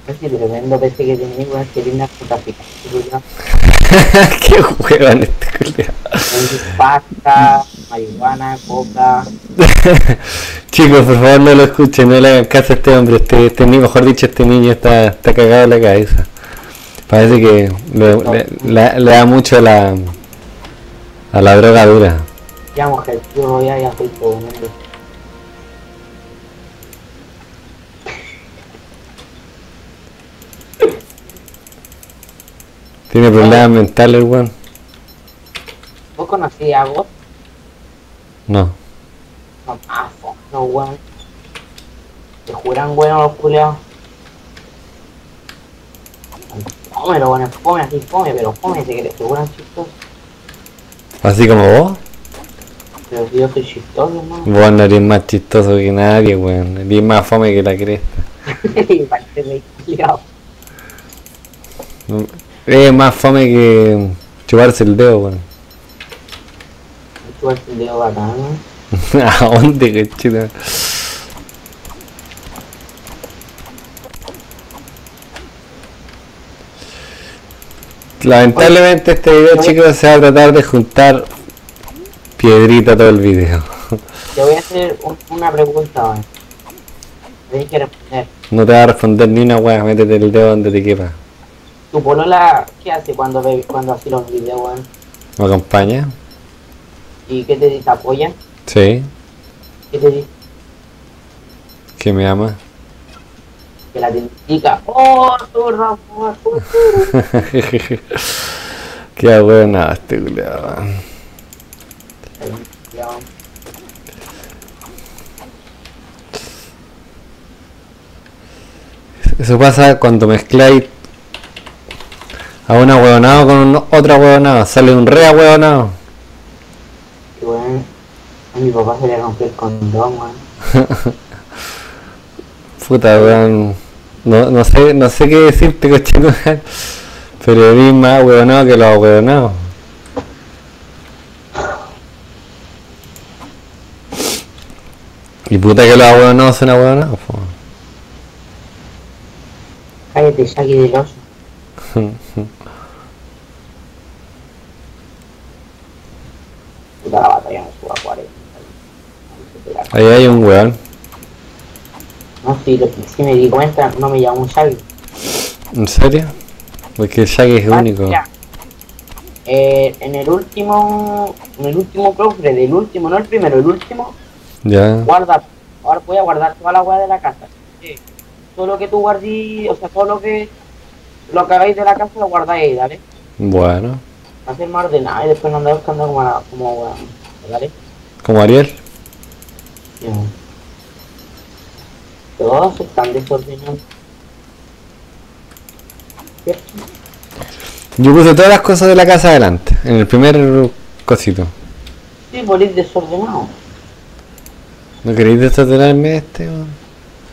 Es que tremendo PC que tenía, weón, que tiene narcotraficante, weón. Qué huevan este culiao. Pasta, marihuana, coca. Chicos, por favor no lo escuchen, no le hagan caso a este hombre, este niño, mejor dicho, este niño está cagado en la cabeza. Parece que le da mucho a la droga dura. Ya, mujer, yo voy a ir a Facebook, weón. Tiene problemas mentales, weón. ¿Vos conocías a vos? No. No, no, weón. Te juran, weón, los culiados. Fómelo, weón, fome así, fome, pero fome, que te juran chistoso. Así como vos. Pero si yo soy chistoso, hermano. Vos no eres más chistoso que nadie, weón. Eres más fome que la cresta. Y parte de culiado. Es más fome que chuparse el dedo, weón. Tú has el dedo bacán, weón. ¿A dónde, cachita? Lamentablemente este video, chicos, se va a tratar de juntar piedrita todo el video. Te voy a hacer una pregunta, weón. Tienes que responder. No te va a responder ni una weá, métete el dedo donde te quepa. ¿Tu polola qué hace cuando hace los videos, weón? ¿Me acompaña? ¿Y qué te dice? ¿Te apoya? Sí, ¿Qué te dice? que me ama. Que la indica. ¡Oh, tu Rafa! Qué bueno este culiao. Eso pasa cuando mezcláis a un ahueonado con otro ahueonado, sale un re ahueonado. Y bueno, a mi papá se le rompió el condón, weón. Puta, weón. No sé qué decirte, cochino, pero eres más ahueonado que los ahueonados. Y puta que los ahueonados son ahueonados, po. Cállate, Shaggy del oso. Puta, la batalla me suba a 40. Ahí hay un weón. No, si me di cuenta, no me llamo Shaggy. ¿En serio? Porque el Shaggy es único. Mira, en el último cofre del último, no el primero, el último, Ya. guarda. Ahora voy a guardar toda la hueá de la casa. Sí. Todo lo que tú guardí, o sea, todo lo que hagáis de la casa lo guardáis ahí, ¿dale? Bueno. Va a ser más ordenado y después no andar buscando como weón, ¿dale? Como Ariel. Sí. Todos están desordenados. ¿Cierto? Yo puse todas las cosas de la casa adelante, en el primer cosito. Sí, por ir desordenado. ¿No queréis desordenarme este, weón?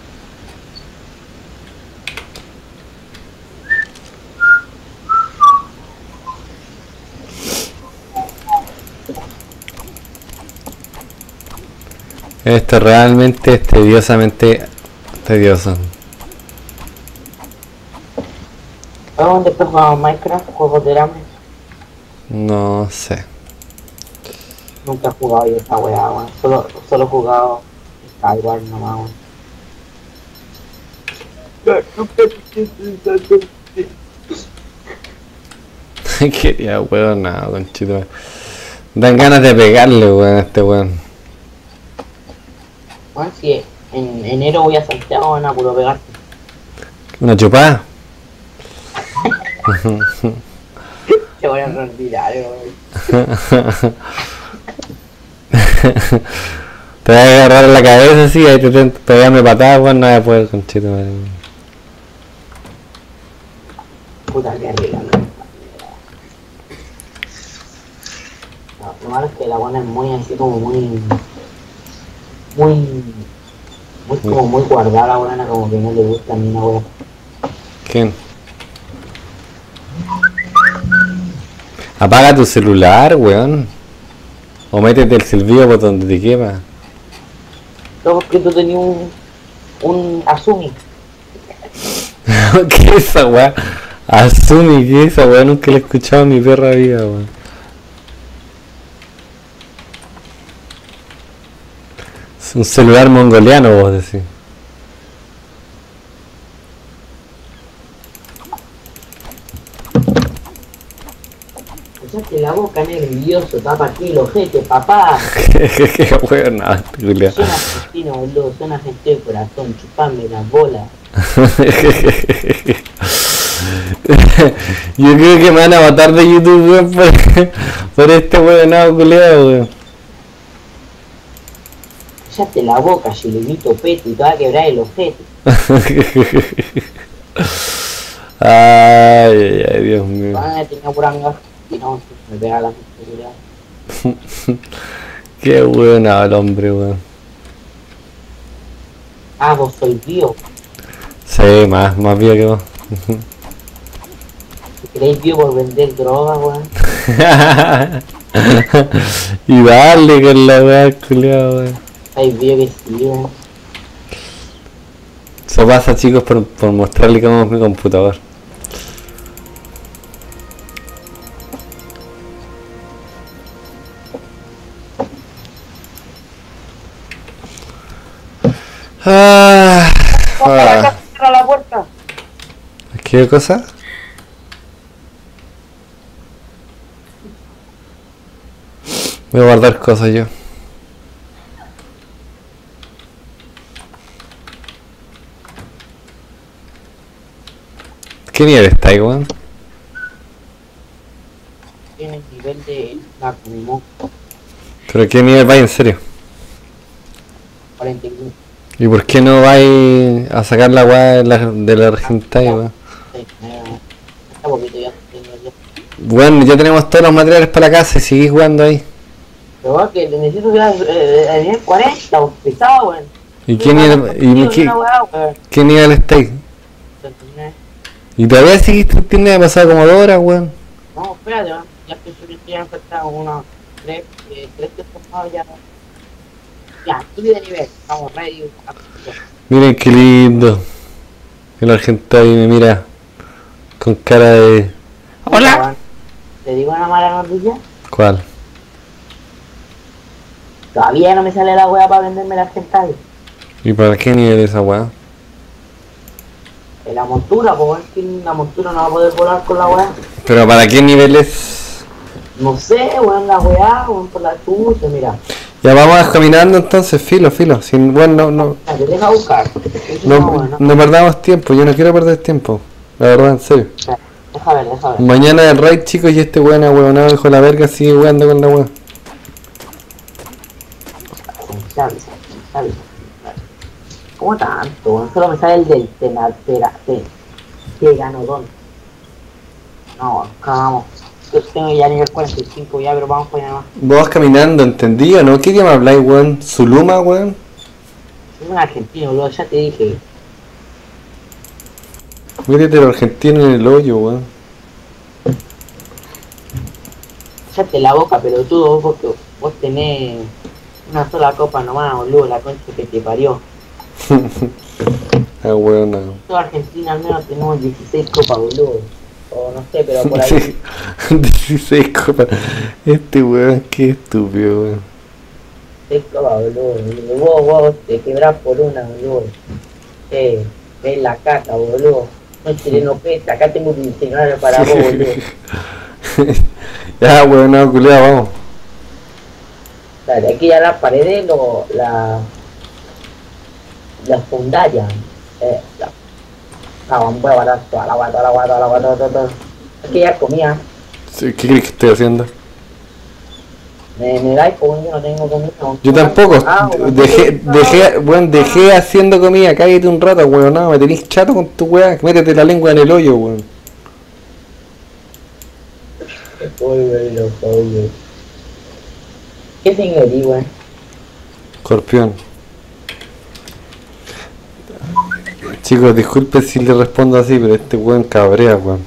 Esto realmente es tediosamente tedioso. ¿Dónde después jugamos Minecraft, juegos de hambre? No sé. Nunca he jugado yo esa weá, weón. Solo he jugado Skyward nomás, weón. Quería weón, nada, conchito. Dan ganas de pegarle, weón, a este weón. Bueno, si en enero voy a Santiago, van a puro pegarte. ¿Una chupada? Te voy a retirar, weón. Te voy a agarrar en la cabeza así, ahí te pegarme patadas, weón, no voy a poder, conchito, madre. Puta que rica, no. Lo malo es que la buena es muy así como muy como muy guardada la buena, como que no le gusta ni una wea. ¿Quién? Apaga tu celular, weón. O métete el silbido por donde te quepa. Todo porque tú tenías un Asumi. ¿Qué es esa weá? Asumi, ¿qué es esa weá? Nunca la he escuchado en mi perra vida, weón. Es un celular mongoliano, vos decís. Cállate la boca, nervioso, tapa aquí el ojete, papá. Qué weón, no, Julia. Son argentino, boludo, son argentino de corazón, chupame las bolas. Yo creo que me van a matar de YouTube, weón, por este weón culeado, weón. Cállate la boca, Chilenito Peti, te va a quebrar el ojete. Ay, Dios mío. Ah, tenía buranga. Y no, me pega la seguridad. Qué bueno el hombre, weón. Ah, vos sois bio. Sí, más bien que vos. Si queréis bio por vender droga, weón. Y dale con la weá, culiao, weón. Sois bio que sí, weón. Eso pasa, chicos, por mostrarle cómo es mi computador. Cierra la puerta. ¿Qué cosa? Voy a guardar cosas yo. ¿Qué nivel está ahí, weón? Tiene el nivel de la Kumimo ¿Pero qué nivel va en serio? 41. ¿Y por qué no vais a sacar la weá de la Argentina, weón? Sí, está poquito ya. Bueno, ya tenemos todos los materiales para la casa y seguís jugando ahí. Pero bueno, que necesito ya el nivel 40, o pesado, weón. ¿Y qué nivel, qué nivel estáis? ¿Y todavía seguiste tiene pasado como 2 horas, weón? No, espérate, weón. Ya estoy subiendo, ya enfrentado unos 3 despojados ya. Ya, subí de nivel. Vamos, ready. Miren qué lindo. El argentino me mira con cara de... ¡Hola! ¿Te digo una mala noticia? ¿Cuál? Todavía no me sale la wea para venderme la Argentina. ¿Y para qué nivel es esa weá? La montura, pues es que la montura no va a poder volar con la wea. ¿Pero para qué nivel es? No sé, weón, la weá, weón, por la chucha, mira. Ya vamos caminando entonces, filo. Sin, bueno, no, Te deja buscar. no perdamos tiempo, yo no quiero perder tiempo. La verdad, en serio. Deja ver. Mañana el raid, chicos, y este weón huevonado dijo la verga, sigue jugando con la weá. Sensables. ¿Cómo tanto, weón? Solo me sale el del Teganodon. No, cagamos. Yo tengo ya nivel 45 ya, pero vamos para allá nomás. Vos vas caminando, ¿entendí o no? ¿Qué idioma habláis, weón? ¿Zuluma, weón? Es un argentino, boludo, ya te dije. Métete el argentino en el hoyo, weón. Cállate la boca, pero tú, porque vos tenés una sola copa nomás, boludo, la concha que te parió. Ah, weón, no. Toda Argentina al menos tenemos 16 copas, boludo. O no sé, pero por ahí. 16 copas. Este weón, qué estúpido, weón. 6 copas, boludo. Y vos te quebrás por una, boludo. Ves la caca, boludo. No chileno pesa, acá tengo un diccionario para vos, boludo. Ya, weón, no, culiao, vamos. Dale, aquí ya las paredes, las fundallas. Voy a guardar toda la agua. Aquí ya comía. Sí, ¿qué crees que estoy haciendo? Me da porque yo no tengo comida. Yo tampoco, dejé haciendo comida, cállate un rato, weón, no, me tenés chato con tu weá, métete la lengua en el hoyo, weón. ¿Qué señorí, weón? Escorpión. Chicos, disculpen si le respondo así, pero este weón cabrea, weón.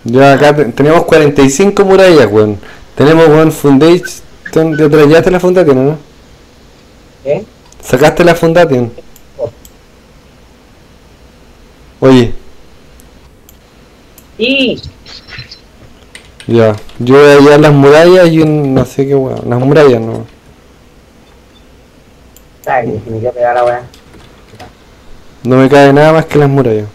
Ya acá tenemos 45 murallas, weón. Tenemos One Foundation de otra. ¿Ya te la Foundation, no? ¿Qué? ¿Sacaste la Foundation? Oye, Sí. ya. Yo voy a hallar las murallas y un. No sé qué weón. Las murallas, no. Ay, me quiero pegar la weá. No me cabe nada más que las murallas.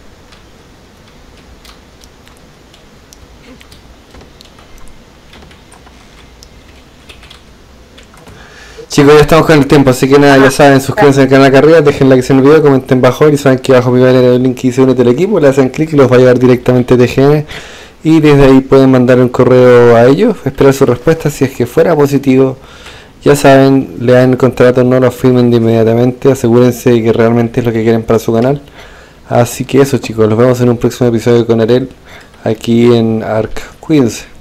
Chicos, ya estamos con el tiempo, así que nada, ya saben, suscríbanse al canal acá arriba, dejen like en el video, comenten bajo y saben que abajo me va a leer el link que dice únete al equipo, le hacen clic y los va a llevar directamente a TGN y desde ahí pueden mandar un correo a ellos, esperar su respuesta si es que fuera positivo. Ya saben, lean el contrato, no lo firmen de inmediatamente, asegúrense de que realmente es lo que quieren para su canal. Así que eso chicos, los vemos en un próximo episodio con Arel aquí en Ark. Cuídense.